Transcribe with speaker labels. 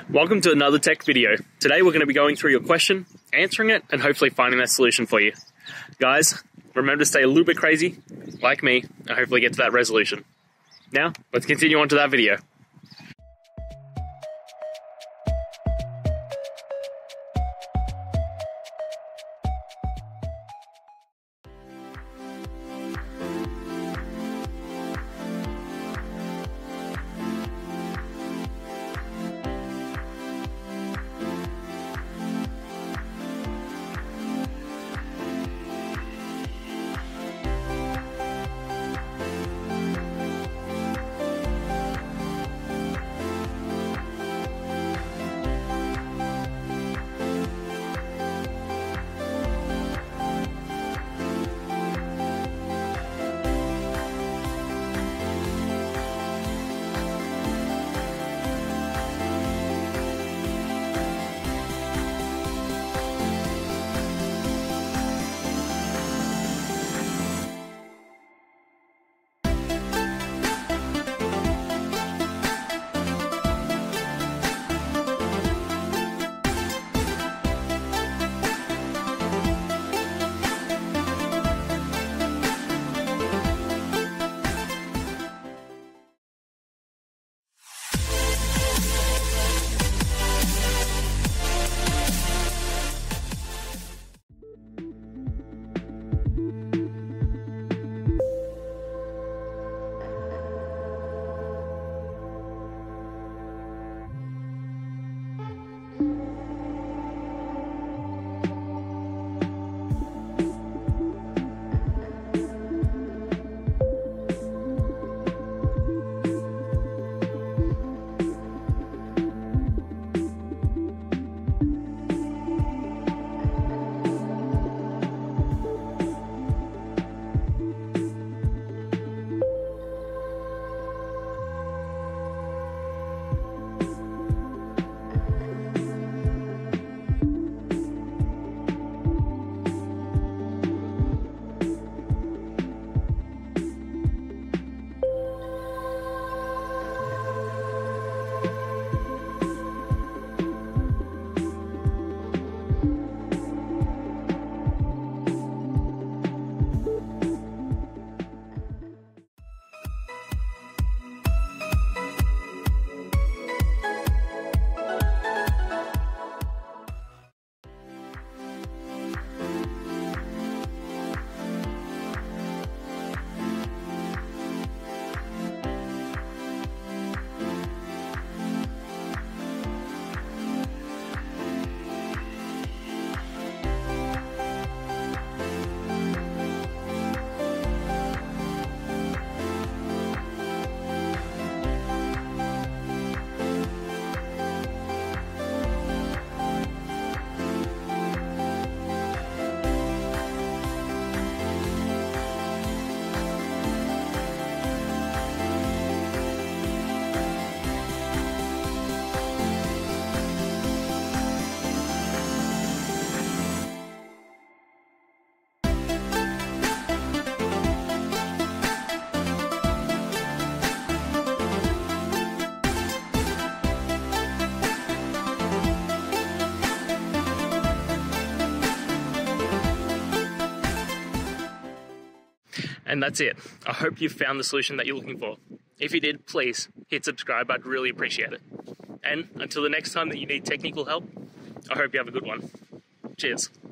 Speaker 1: Welcome to another tech video. Today we're going to be going through your question, answering it, and hopefully finding that solution for you. Guys, remember to stay a little bit crazy, like me, and hopefully get to that resolution. Now, let's continue on to that video. And that's it. I hope you found the solution that you're looking for. If you did, please hit subscribe. I'd really appreciate it. And until the next time that you need technical help, I hope you have a good one. Cheers.